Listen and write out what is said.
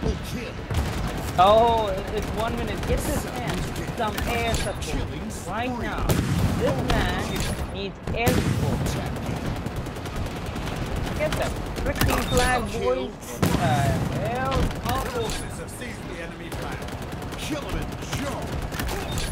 Oh, it's 1 minute. Get this man some air support right now. This man needs air support. Get the freaking flag, boys. What the hell? Our forces have seized the enemy flag. Kill him and show.